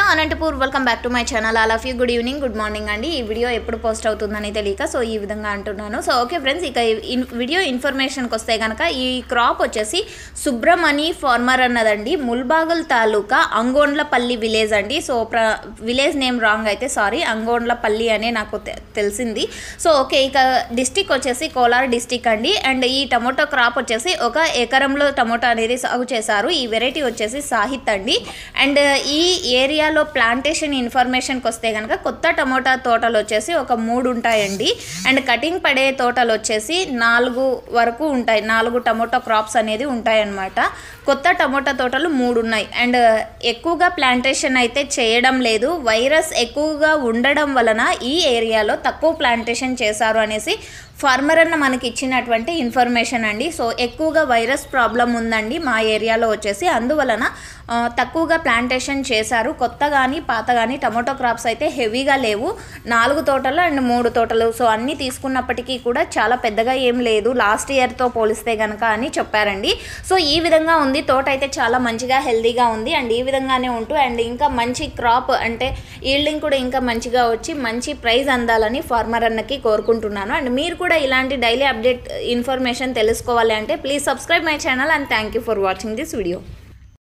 Anantapur welcome back to my channel. All of you good evening, good morning అండి. ఈ video ఎప్పుడు post అవుతుందని తెలియక సో ఈ విధంగా అంటున్నాను. సో ఓకే ఫ్రెండ్స్, ఇక వీడియో ఇన్ఫర్మేషన్కి వస్తే కనుక ఈ క్రాప్ వచ్చేసి సుబ్రమణి ఫార్మర్ అన్నదండి, ముల్బాగల్ తాలూకా అంగోండ్లపల్లి విలేజ్ అండి. సో విలేజ్ నేమ్ రాంగ్ అయితే సారీ, అంగోండ్లపల్లి అనే నాకు తెలిసింది. సో ఓకే, ఇక డిస్టిక్ వచ్చేసి కోలార్ డిస్టిక్ అండి. అండ్ ఈ టమోటో క్రాప్ వచ్చేసి 1 ఎకరంలో టమోటో అనేది సాగు చేశారు. ఈ వెరైటీ వచ్చేసి సాహిత్ అండి. అండ్ ఈ ఏరియాలో ప్లాంటేషన్ ఇన్ఫర్మేషన్కి వస్తే కనుక కొత్త టమోటా తోటలు వచ్చేసి ఒక 3 ఉంటాయండి. అండ్ కటింగ్ పడే తోటలు వచ్చేసి 4 వరకు ఉంటాయి. 4 టమోటా క్రాప్స్ అనేది ఉంటాయన్నమాట. కొత్త టమోటా తోటలు 3 ఉన్నాయి. అండ్ ఎక్కువగా ప్లాంటేషన్ అయితే చేయడం లేదు. వైరస్ ఎక్కువగా ఉండడం వలన ఈ ఏరియాలో తక్కువ ప్లాంటేషన్ చేశారు అనేసి ఫార్మర్ అన్న మనకి ఇచ్చినటువంటి ఇన్ఫర్మేషన్ అండి. సో ఎక్కువగా వైరస్ ప్రాబ్లం ఉందండి మా ఏరియాలో వచ్చేసి, అందువలన తక్కువగా ప్లాంటేషన్ చేశారు. కొత్త కానీ పాత కానీ టమోటో క్రాప్స్ అయితే హెవీగా లేవు. 4 తోటలు అండ్ 3 తోటలు. సో అన్నీ తీసుకున్నప్పటికీ కూడా చాలా పెద్దగా ఏం లేదు లాస్ట్ ఇయర్తో పోలిస్తే కనుక అని చెప్పారండి. సో ఈ విధంగా ఉంది తోట అయితే, చాలా మంచిగా హెల్దీగా ఉంది. అండ్ ఈ విధంగానే ఉంటూ అండ్ ఇంకా మంచి క్రాప్ అంటే ఈల్డింగ్ కూడా ఇంకా మంచిగా వచ్చి మంచి ప్రైజ్ అందాలని ఫార్మర్ అన్నకి కోరుకుంటున్నాను. అండ్ మీరు కూడా ఇలాంటి డైలీ అప్డేట్ ఇన్ఫర్మేషన్ తెలుసుకోవాలి అంటే please subscribe my channel. And thank you for watching this video.